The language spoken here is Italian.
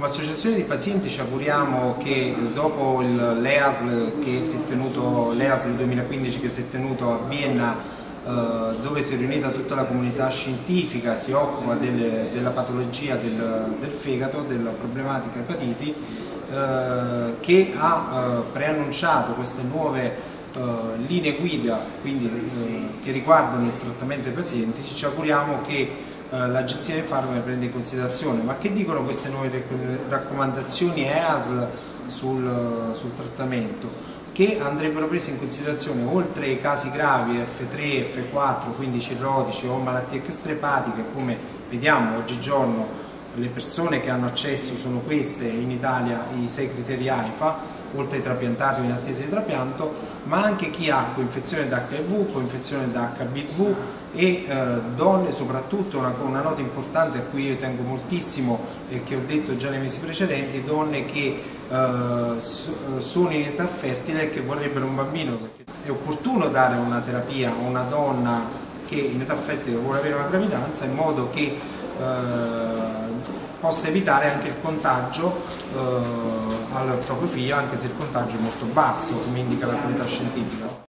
Come associazione di pazienti ci auguriamo che dopo l'EASL l'EASL 2015 che si è tenuto a Vienna, dove si è riunita tutta la comunità scientifica, si occupa della patologia del fegato, della problematica epatiti, che ha preannunciato queste nuove linee guida che riguardano il trattamento dei pazienti. Ci auguriamo che l'Agenzia dei Farmaci prende in considerazione. Ma che dicono queste nuove raccomandazioni EASL sul trattamento? Che andrebbero prese in considerazione, oltre ai casi gravi F3, F4, quindi cirrotici o malattie extraepatiche, come vediamo oggigiorno le persone che hanno accesso sono queste, in Italia i 6 criteri AIFA, oltre ai trapiantati o in attesa di trapianto, ma anche chi ha coinfezione da HIV, coinfezione da HBV e donne, soprattutto una nota importante a cui io tengo moltissimo e che ho detto già nei mesi precedenti, donne che sono in età fertile e che vorrebbero un bambino, perché è opportuno dare una terapia a una donna che in età fertile vuole avere una gravidanza, in modo che possa evitare anche il contagio al proprio figlio, anche se il contagio è molto basso, come indica la comunità scientifica.